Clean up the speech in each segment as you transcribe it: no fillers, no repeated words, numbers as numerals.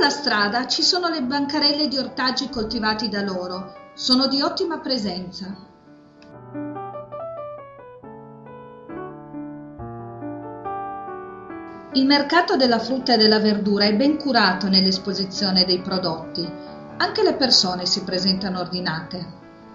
la strada ci sono le bancarelle di ortaggi coltivati da loro, sono di ottima presenza. Il mercato della frutta e della verdura è ben curato nell'esposizione dei prodotti, anche le persone si presentano ordinate.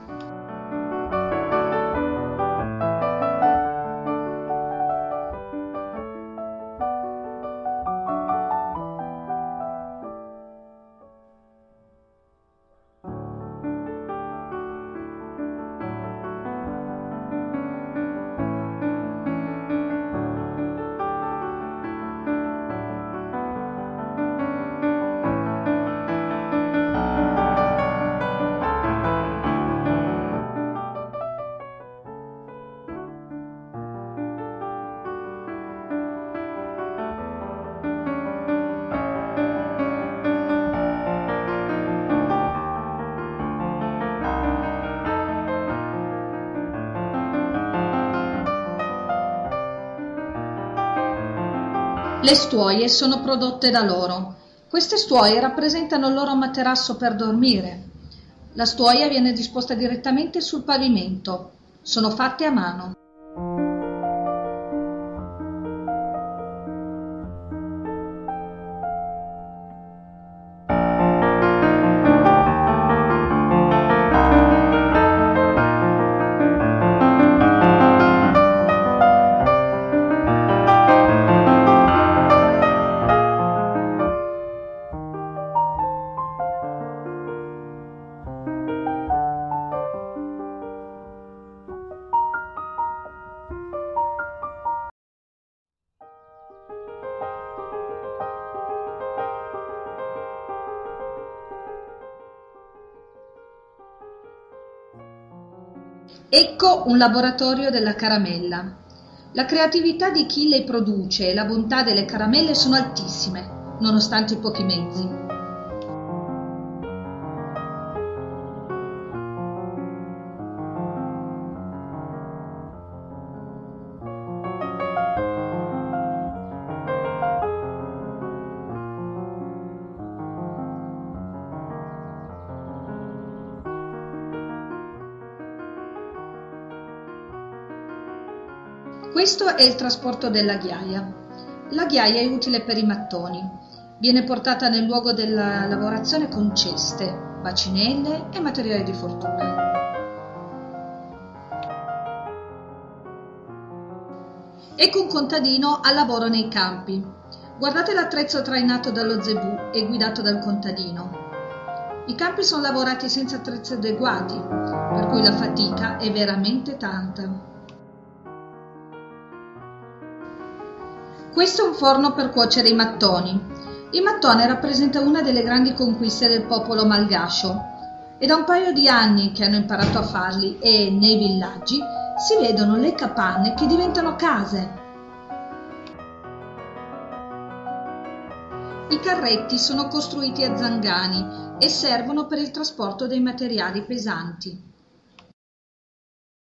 Le stuoie sono prodotte da loro. Queste stuoie rappresentano il loro materasso per dormire. La stuoia viene disposta direttamente sul pavimento. Sono fatte a mano. Ecco un laboratorio della caramella. La creatività di chi le produce e la bontà delle caramelle sono altissime, nonostante i pochi mezzi. Questo è il trasporto della ghiaia. La ghiaia è utile per i mattoni. Viene portata nel luogo della lavorazione con ceste, bacinelle e materiali di fortuna. Ecco un contadino al lavoro nei campi. Guardate l'attrezzo trainato dallo zebù e guidato dal contadino. I campi sono lavorati senza attrezzi adeguati, per cui la fatica è veramente tanta. Questo è un forno per cuocere i mattoni. Il mattone rappresenta una delle grandi conquiste del popolo malgascio. È da un paio di anni che hanno imparato a farli e, nei villaggi, si vedono le capanne che diventano case. I carretti sono costruiti a zangani e servono per il trasporto dei materiali pesanti.